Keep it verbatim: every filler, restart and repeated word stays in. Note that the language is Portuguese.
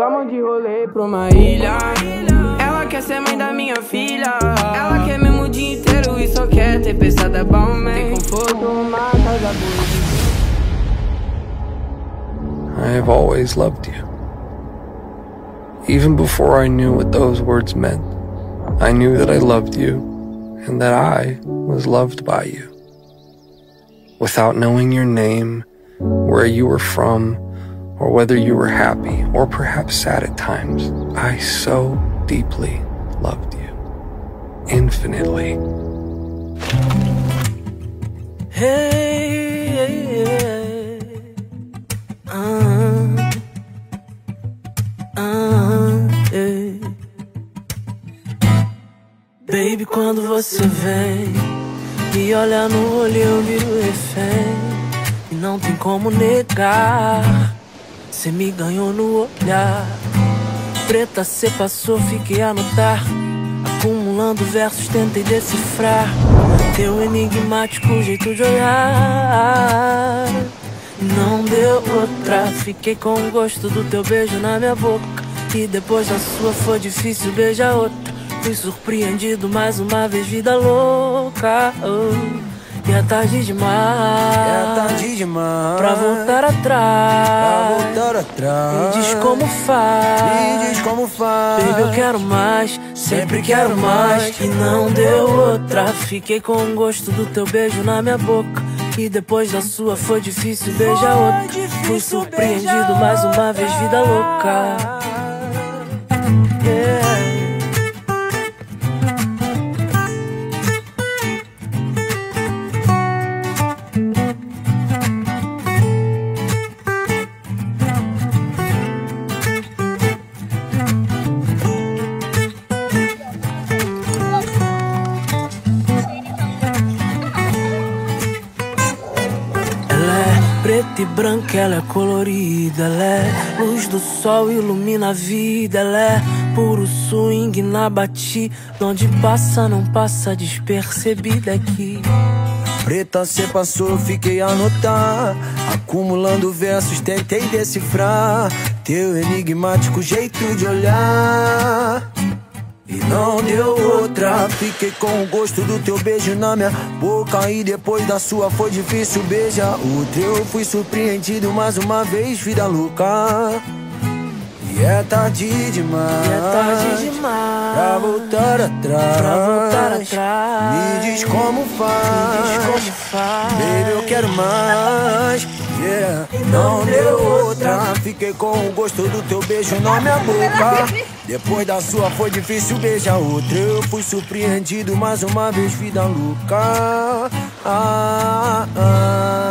Vamos de rolê pra uma ilha. Ela quer ser mãe da minha filha. Ela quer mesmo o dia inteiro e só quer ter pesada bom, tem conforto, uma casa bonita. I have always loved you. Even before I knew what those words meant, I knew that I loved you and that I was loved by you. Without knowing your name, where you were from, or whether you were happy or perhaps sad at times, I so deeply loved you. Infinitely. Hey, hey, hey. Uh, uh, hey. Baby, quando você vem e olha no olho, eu viro refém. E não tem como negar, cê me ganhou no olhar. Preta, cê passou, fiquei a notar. Acumulando versos, tentei decifrar teu enigmático jeito de olhar. Não deu outra, fiquei com o gosto do teu beijo na minha boca. E depois da sua foi difícil beijar outra. Fui surpreendido mais uma vez, vida louca. Oh. E é tarde demais, é tarde demais pra voltar atrás, pra voltar atrás. Me diz como faz, me diz como faz. Baby, eu quero mais, sempre quero mais. E não deu outra, fiquei com o gosto do teu beijo na minha boca. E depois da sua foi difícil beijar outra. Fui surpreendido mais uma vez, vida louca. Yeah. Preta e branca, ela é colorida, ela é luz do sol, ilumina a vida. Ela é puro swing na batida, onde passa, não passa despercebida aqui. Preta, cê passou, fiquei a notar. Acumulando versos, tentei decifrar teu enigmático jeito de olhar. E não deu outra, fiquei com o gosto do teu beijo na minha boca. E depois da sua foi difícil beijar outra. Eu fui surpreendido mais uma vez, vida louca. E é tarde demais, e é tarde demais pra voltar atrás, pra voltar atrás. Me diz como faz, me diz como faz. Baby, eu quero mais, yeah. Não deu outra, fiquei com o gosto do teu beijo na minha boca. Depois da sua foi difícil beijar outra. Eu fui surpreendido mais uma vez, vida louca. Ah, ah.